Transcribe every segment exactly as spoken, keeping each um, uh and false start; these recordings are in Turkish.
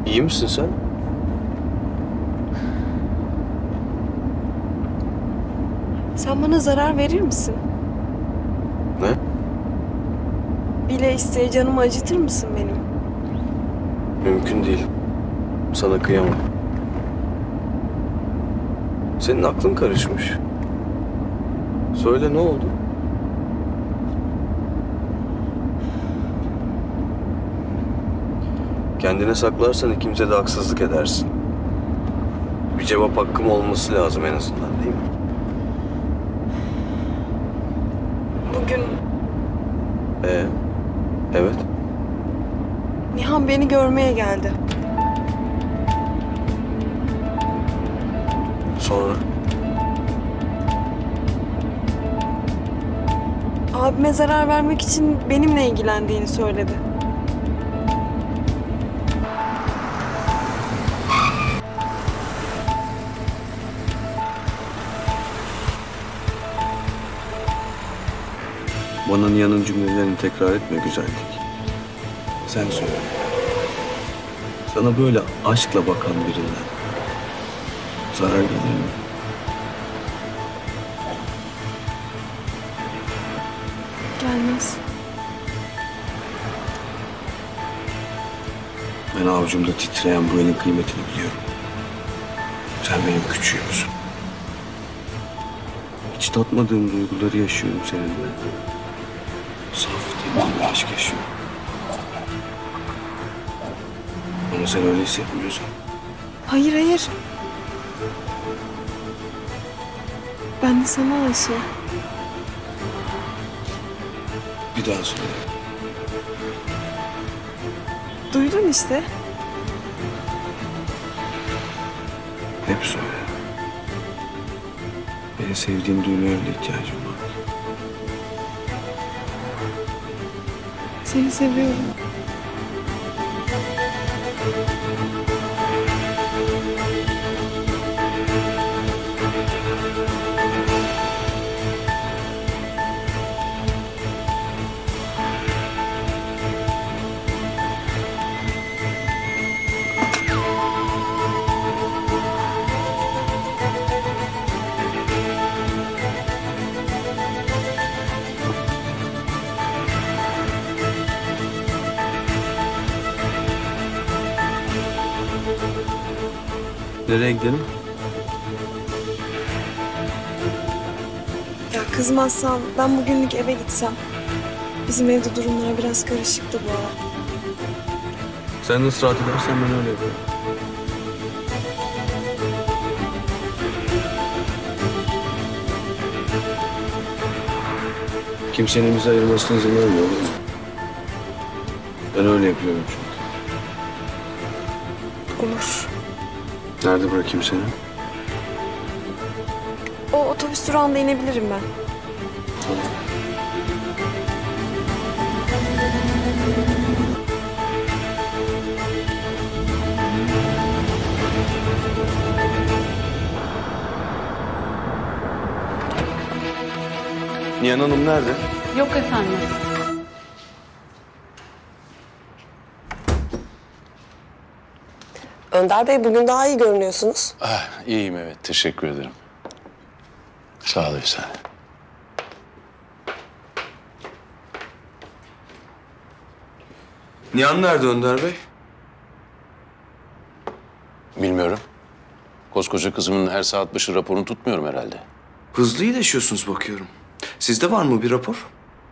İyi misin sen? Sen bana zarar verir misin? Ne? Bile isteye canımı acıtır mısın benim? Mümkün değil. Sana kıyamam. Senin aklın karışmış. Söyle, ne oldu? Kendine saklarsan ikimize de haksızlık edersin. Bir cevap hakkım olması lazım en azından, değil mi? Bugün Ee, evet. Nihan beni görmeye geldi. Sonra? Abime zarar vermek için benimle ilgilendiğini söyledi. Bana Nihan'ın cümlelerini tekrar etme güzellik. Sen söyle. Sana böyle aşkla bakan birinden zarar gelir mi? Gelmez. Ben avucumda titreyen bu elin kıymetini biliyorum. Sen benim küçüğümsün. Hiç tatmadığım duyguları yaşıyorum seninle. Saf, temiz bir aşk yaşıyorum. Ama sen öyle hissetmiyorsun. Hayır hayır. Ben de sana aşığım. Bir daha söyle. Duydun işte. Hep söyle. Beni sevdiğini duymaya öyle ihtiyacım var. Seni seviyorum. Nereye gidelim? Ya kızmazsan ben bugünlük eve gitsem. Bizim evde durumlar biraz karışıktı bu ara. Sen nasıl rahat edersen ben öyle yaparım. Kimsenin bizi ayırmasına izin vermiyor, değil mi? Ben öyle yapıyorum çünkü. Olur. Nerede bırakayım seni? O otobüs durağında inebilirim ben. Nihan Hanım nerede? Yok efendim. Önder Bey bugün daha iyi görünüyorsunuz. Ah, iyiyim evet, teşekkür ederim. Sağ ol Efsane. Nihan nerede Önder Bey? Bilmiyorum. Koskoca kızımın her saat başı raporunu tutmuyorum herhalde. Hızlı iyileşiyorsunuz bakıyorum. Sizde var mı bir rapor?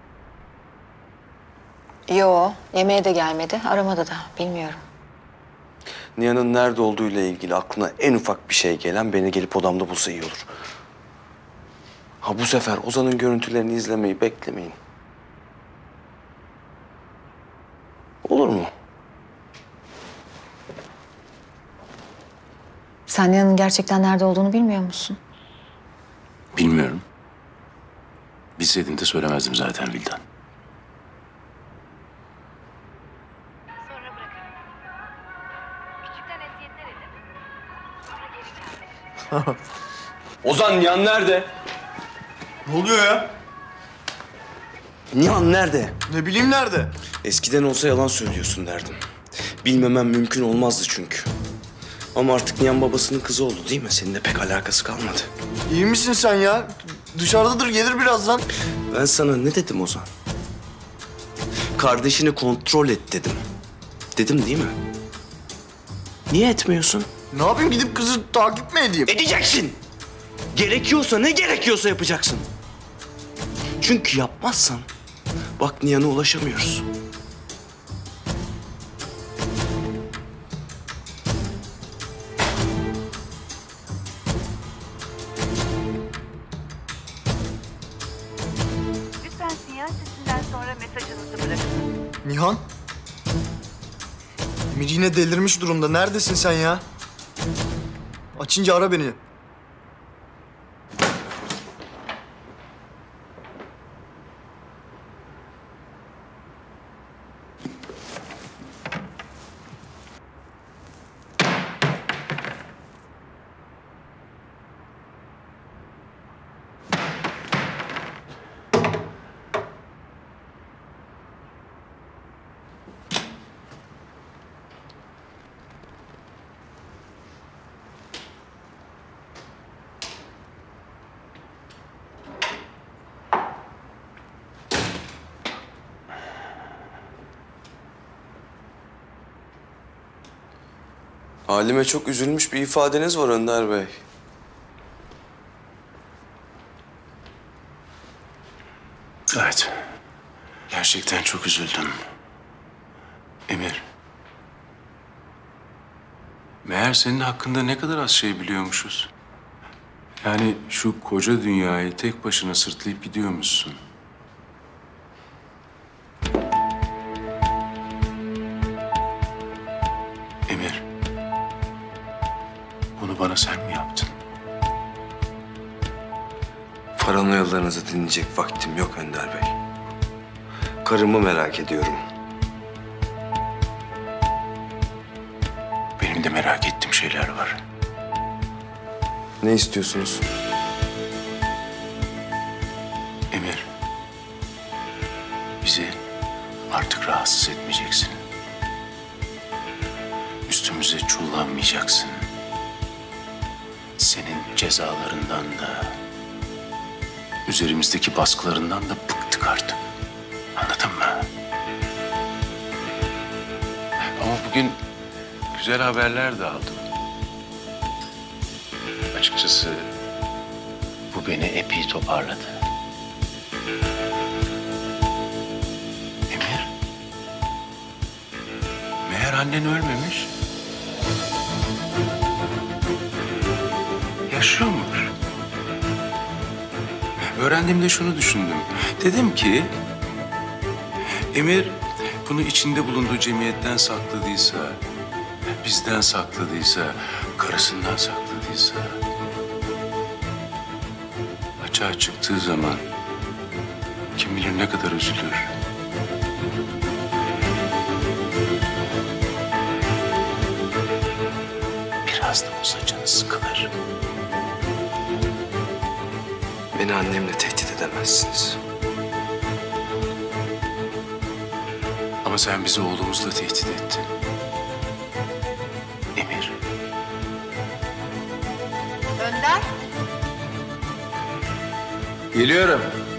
Yo, yemeğe de gelmedi, aramadı da bilmiyorum. Nihan'ın nerede olduğuyla ilgili aklına en ufak bir şey gelen beni gelip odamda bulsa iyi olur. Ha bu sefer Ozan'ın görüntülerini izlemeyi beklemeyin. Olur mu? Sen Nihan'ın gerçekten nerede olduğunu bilmiyor musun? Bilmiyorum. Bilseydim de söylemezdim zaten Vildan. Sonra bırakın. Küçükten eziyetler edin. Sonra geri gelmeniz. Ozan, Nihan nerede? Ne oluyor ya? Nihan nerede? Ne bileyim nerede? Eskiden olsa yalan söylüyorsun derdim. Bilmemem mümkün olmazdı çünkü. Ama artık Nihan babasının kızı oldu değil mi? Seninle pek alakası kalmadı. İyi misin sen ya? Dışarıdadır, gelir birazdan. Ben sana ne dedim Ozan? Kardeşini kontrol et dedim. Dedim değil mi? Niye etmiyorsun? Ne yapayım, gidip kızı takip mi edeyim? Edeceksin. Gerekiyorsa ne gerekiyorsa yapacaksın. Çünkü yapmazsan bak Nihan'a ulaşamıyoruz. Lütfen sinyal sesinden sonra mesajınızı bırakın. Nihan? Emir yine delirmiş durumda. Neredesin sen ya? Açınca ara beni. Halime çok üzülmüş bir ifadeniz var Önder Bey. Evet. Gerçekten çok üzüldüm. Emir. Meğer senin hakkında ne kadar az şey biliyormuşuz. Yani şu koca dünyayı tek başına sırtlayıp gidiyormuşsun. Emir. Bunu bana sen mi yaptın? Paranoyalarınızı dinleyecek vaktim yok Önder Bey. Karımı merak ediyorum. Benim de merak ettiğim şeyler var. Ne istiyorsunuz? Emir. Bizi artık rahatsız etmeyeceksin. Üstümüze çullanmayacaksın. Senin cezalarından da, üzerimizdeki baskılarından da bıktık artık. Anladın mı? Ama bugün güzel haberler de aldım. Açıkçası bu beni epey toparladı. Emir, meğer annen ölmemiş. Yaşıyormuş. Öğrendiğimde şunu düşündüm. Dedim ki, Emir bunu içinde bulunduğu cemiyetten sakladıysa, bizden sakladıysa, karısından sakladıysa, açığa çıktığı zaman kim bilir ne kadar üzülür. Biraz da olsa canı sıkılır. Beni annemle tehdit edemezsiniz. Ama sen bizi oğlumuzla tehdit ettin. Emir. Önder. Geliyorum.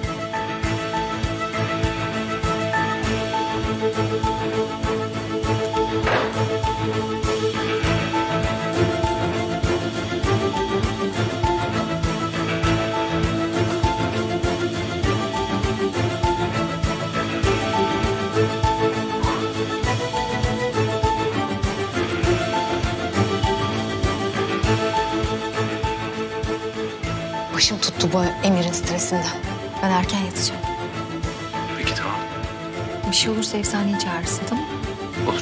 Başım tuttu bu Emir'in stresinden. Ben erken yatacağım. Peki tamam. Bir şey olursa Efsane'yi çağırırsın, tamam mı? Olur.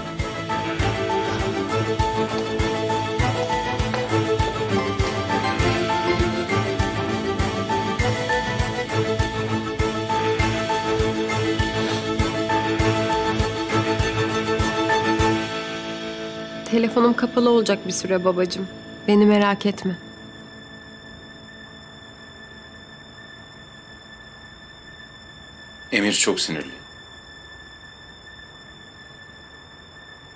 Telefonum kapalı olacak bir süre babacığım. Beni merak etme. Emir çok sinirli.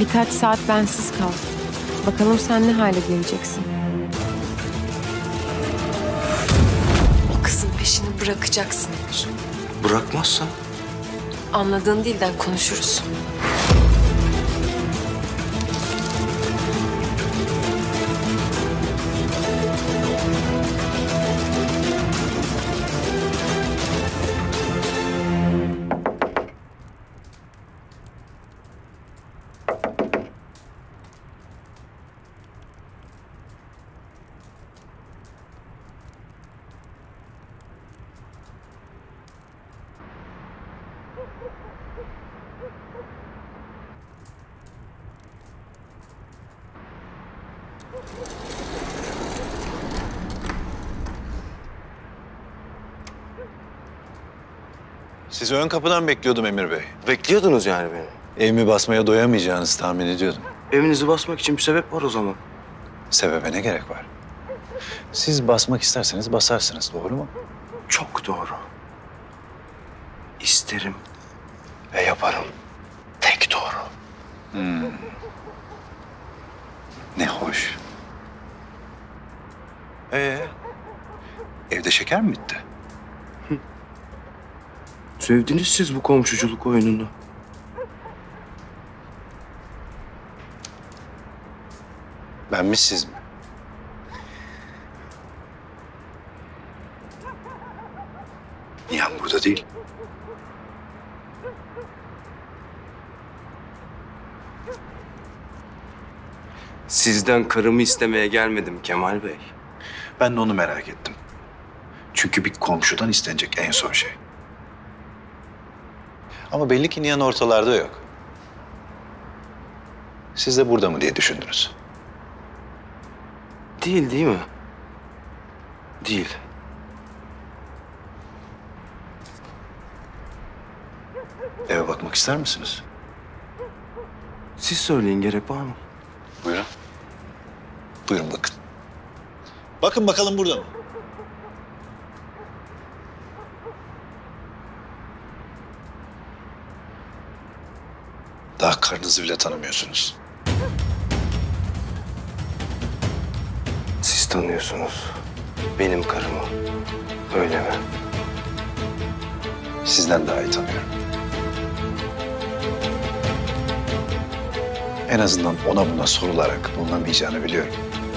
Birkaç saat bensiz kal. Bakalım sen ne hale geleceksin. O kızın peşini bırakacaksın Emir. Bırakmazsan Anladığın dilden konuşuruz. Sizi ön kapıdan bekliyordum Emir Bey. bekliyordunuz yani beni. Evimi basmaya doyamayacağınızı tahmin ediyordum. Evinizi basmak için bir sebep var o zaman. Sebebe ne gerek var? Siz basmak isterseniz basarsınız, doğru mu? Çok doğru. İsterim ve yaparım. Tek doğru. Ne hoş. Ee, evde şeker mi bitti? Sevdiniz siz bu komşuculuk oyununu. Ben mi siz mi? Nihan burada değil. Sizden karımı istemeye gelmedim Kemal Bey. Ben de onu merak ettim. Çünkü bir komşudan istenecek en son şey. Ama belli ki Nihan ortalarda yok. Siz de burada mı diye düşündünüz. Değil değil mi? Değil. Eve bakmak ister misiniz? Siz söyleyin, gerek var mı? Buyurun. Buyurun bakın. Bakın bakalım burada mı? Daha karınızı bile tanımıyorsunuz. Siz tanıyorsunuz benim karımı. Öyle mi? Sizden daha iyi tanıyorum. En azından ona buna sorularak bulunamayacağını biliyorum.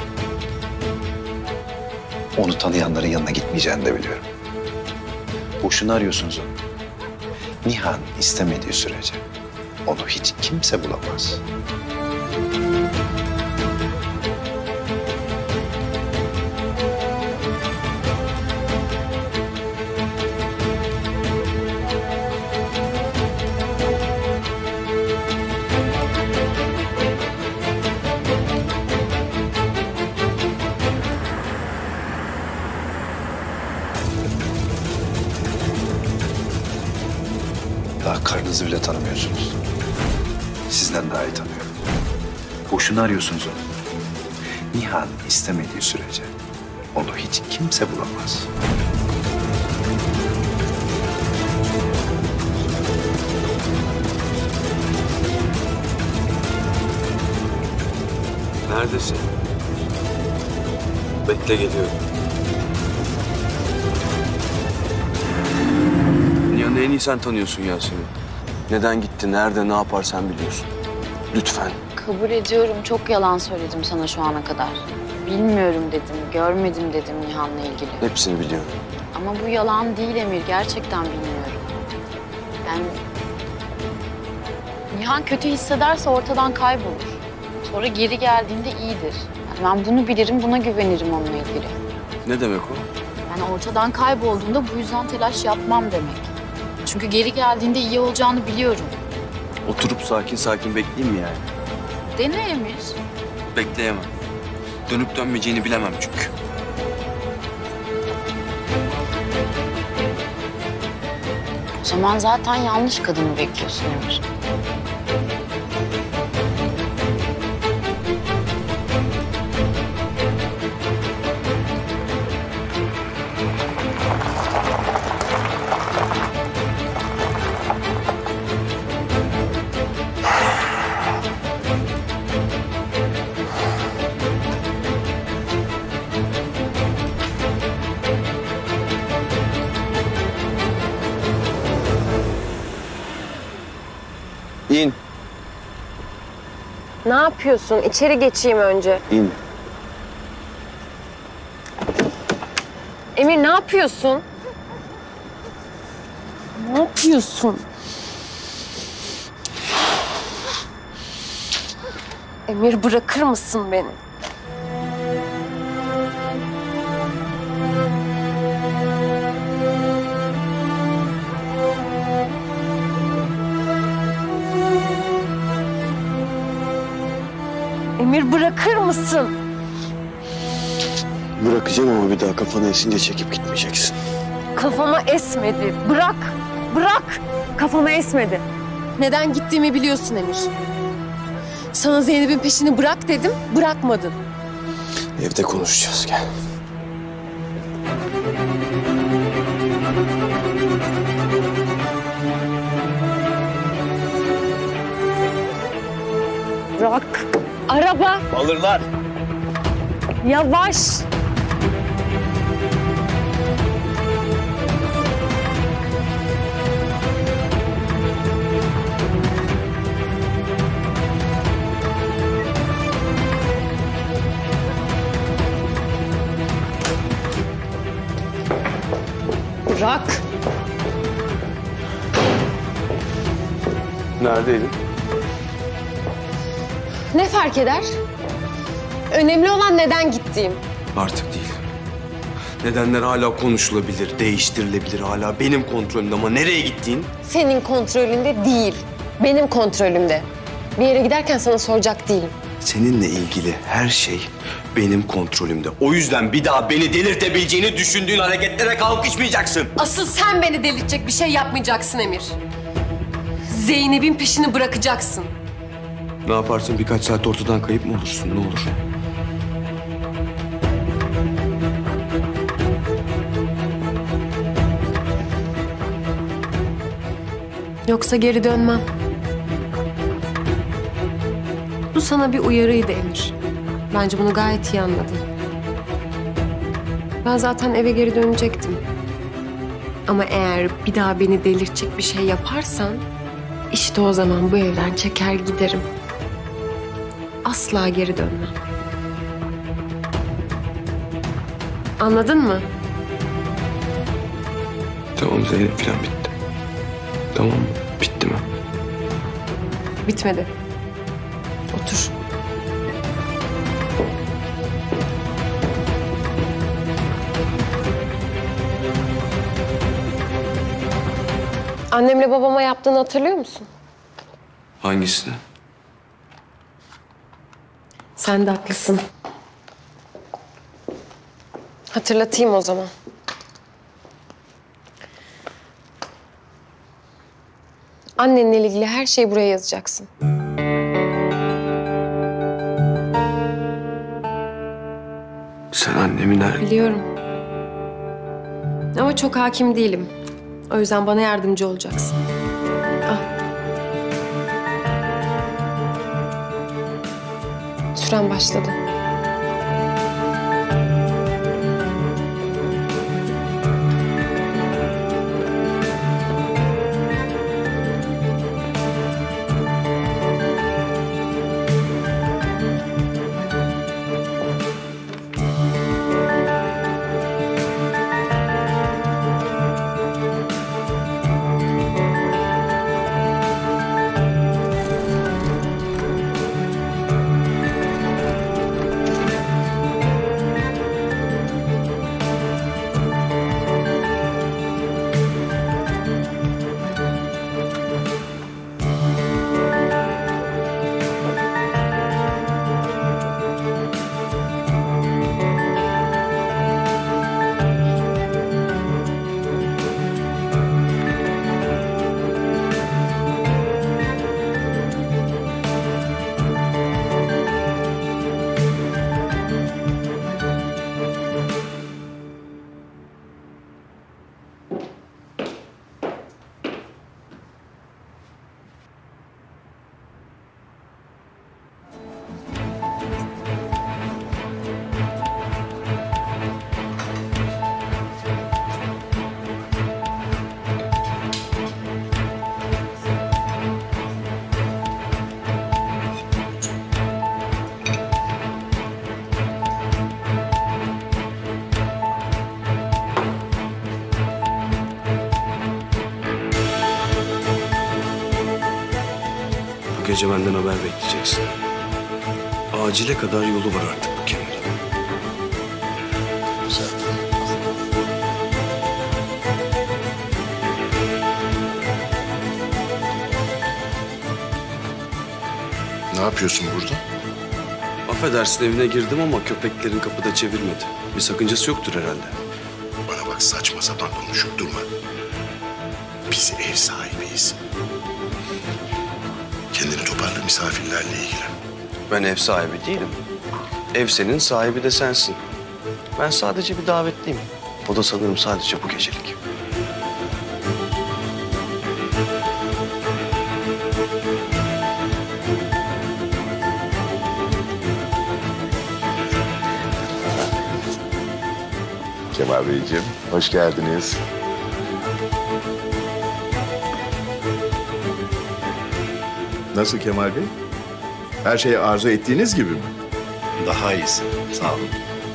Onu tanıyanların yanına gitmeyeceğini de biliyorum. Boşuna arıyorsunuz onu. Nihan istemediği sürece onu hiç kimse bulamaz. Daha karnınızı bile tanımıyorsunuz. Sizden daha iyi tanıyorum. Boşuna arıyorsunuz onu. Nihan istemediği sürece onu hiç kimse bulamaz. Neredesin? Bekle, geliyorum. Nihan'ı en iyi sen tanıyorsun Yasemin. Neden gitti, nerede, ne yapar sen biliyorsun. Lütfen. Kabul ediyorum. Çok yalan söyledim sana şu ana kadar. Bilmiyorum dedim, görmedim dedim Nihan'la ilgili. Hepsini biliyorum. Ama bu yalan değil Emir. Gerçekten bilmiyorum. Yani Nihan kötü hissederse ortadan kaybolur. Sonra geri geldiğinde iyidir. Yani ben bunu bilirim, buna güvenirim onunla ilgili. Ne demek o? Yani ortadan kaybolduğunda bu yüzden telaş yapmam demek. Çünkü geri geldiğinde iyi olacağını biliyorum. Oturup sakin sakin bekleyeyim mi yani? Dene Emir. Bekleyemem. Dönüp dönmeyeceğini bilemem çünkü. O zaman zaten yanlış kadını bekliyorsun Emir. Ne yapıyorsun? İçeri geçeyim önce. İn. Emir ne yapıyorsun? Ne yapıyorsun? Emir bırakır mısın beni? Emir bırakır mısın? Bırakacağım ama bir daha kafana esince çekip gitmeyeceksin. Kafama esmedi. Bırak. Bırak. Kafama esmedi. Neden gittiğimi biliyorsun Emir. Sana Zeynep'in peşini bırak dedim, bırakmadın. Evde konuşacağız, gel. Bırak. Araba. Alırlar. Yavaş. Bırak. Neredeydin? Ne fark eder? Önemli olan neden gittiğim. Artık değil. Nedenler hala konuşulabilir, değiştirilebilir hala benim kontrolümde ama nereye gittiğin? Senin kontrolünde değil, benim kontrolümde. Bir yere giderken sana soracak değilim. Seninle ilgili her şey benim kontrolümde. O yüzden bir daha beni delirtebileceğini düşündüğün hareketlere kalkışmayacaksın. Asıl sen beni delirtecek bir şey yapmayacaksın Emir. Zeynep'in peşini bırakacaksın. Ne yaparsın, birkaç saat ortadan kayıp mı olursun, ne olur? Yoksa geri dönmem. Bu sana bir uyarıydı Emir. Bence bunu gayet iyi anladın. Ben zaten eve geri dönecektim. Ama eğer bir daha beni delirtecek bir şey yaparsan... işte o zaman bu evden çeker giderim. Asla geri dönmem. Anladın mı? Tamam, Zeynep falan bitti. Tamam mı? Bitti mi? Bitmedi. Otur. Annemle babama yaptığını hatırlıyor musun? Hangisini? Sen de haklısın. Hatırlatayım o zaman. Annenle ilgili her şeyi buraya yazacaksın. Sen annemi nerede? Biliyorum. Ama çok hakim değilim. O yüzden bana yardımcı olacaksın. Al. Süren başladı. gece benden haber bekleyeceksin. Acile kadar yolu var artık bu Kemal'in. Güzel. Ne yapıyorsun burada? Affedersin, evine girdim ama köpeklerin kapıda çevirmedi. Bir sakıncası yoktur herhalde. Bana bak, saçma sapan konuşup durma. Biz ev sahibiyiz. Kendini toparla, misafirlerle ilgilen. Ben ev sahibi değilim. Ev senin, sahibi de sensin. Ben sadece bir davetliyim. O da sanırım sadece bu gecelik. Kemal Beyciğim, hoş geldiniz. Nasıl Kemal Bey? Her şey arzu ettiğiniz gibi mi? Daha iyisi. Sağ olun.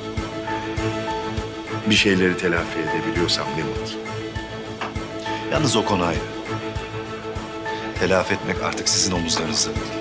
Bir şeyleri telafi edebiliyorsam ne mutlu. Yalnız o konu ayrı. Telafi etmek artık sizin omuzlarınızda.